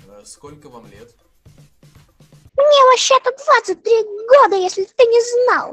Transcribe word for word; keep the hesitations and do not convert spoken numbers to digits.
Э, Сколько вам лет? Мне вообще-то двадцать три года, если ты не знал.